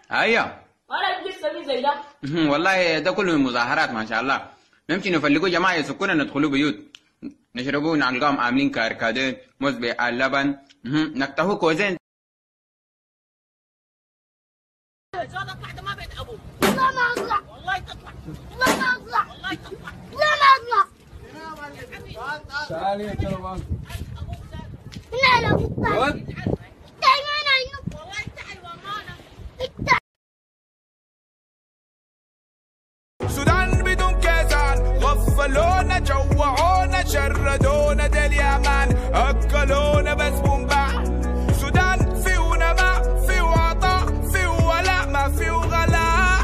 ايوه ولا تجيب سبيل زي ده. والله ده كله من مظاهرات ما شاء الله. نمشي نفلقوا جماعه يسكونا ندخلوا بيوت نشربوا نلقاهم عاملين كركديه موز باللبن نكتهوا كوزين. ان شاء الله طلعت ما بيت ابوك. والله ما اطلع. والله تطلع. والله ما اطلع. والله تطلع. والله ما اطلع. تعالي يا كربان. لا لا والله. دايما انا والله انت حيوانه. انت السودان بدون كيزان غفلونا جوعونا شردونا ده اليمن اكلونا بس بنباع. السودان فيه نماء فيه عطاء فيه ولاء ما فيه غلاء.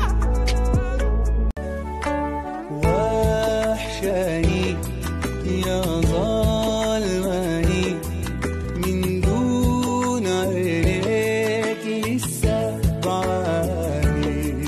وحشاني يا ظالماني من دون عينيك لسه بعاني.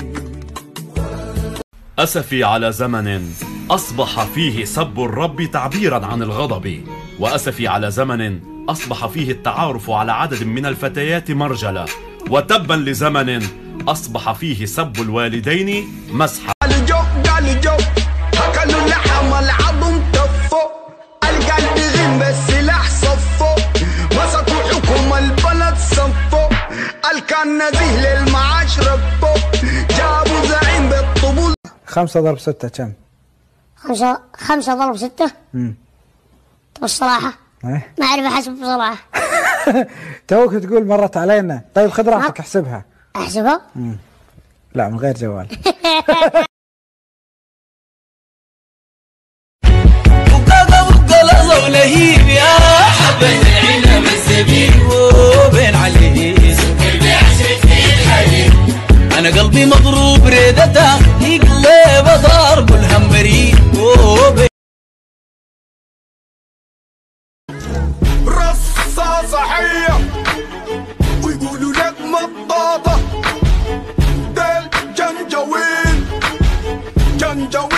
أسفي على زمن أصبح فيه سب الرب تعبيرا عن الغضب، وأسفي على زمن أصبح فيه التعارف على عدد من الفتيات مرجلة، وتبا لزمن أصبح فيه سب الوالدين مسحة. قالوا أكلوا اللحم العظم تفوا القلب غيم بالسلاح صفوا مسكوا حكم البلد صفوا الكان نزيه للمعاش رفوا جابوا زعيم بالطبول. 5 ضرب 6 كم؟ 5 ضرب 6. طب الصراحة ايه ما أعرف أحسب بصراحة. توك تقول مرت علينا. طيب خذ راحتك احسبها. أحسبها؟ لا من غير جوال. وقلص ولهيب يا حبة العنب الزبيب وبين عليه أنا قلبي مضروب ريدته يقلب ضرب الهمبري رصاصة حية ويقولوا لك مطاطة ديل جنجويل